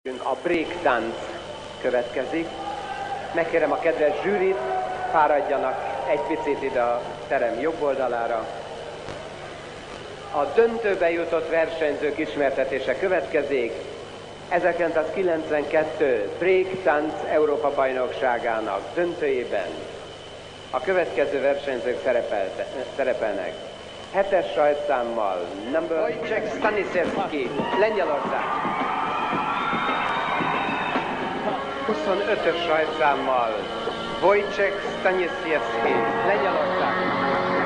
A break-tánc következik. Megkérem a kedves zsűrit, fáradjanak egy picit ide a terem jobb oldalára. A döntőbe jutott versenyzők ismertetése következik. 1992 break-tánc Európa bajnokságának döntőjében a következő versenyzők szerepelnek. 7-es rajtszámmal Wojciech Staniszewski, Lengyelország. 25-ös rajtszámmal Wojciech Staniszewski, Lengyelország.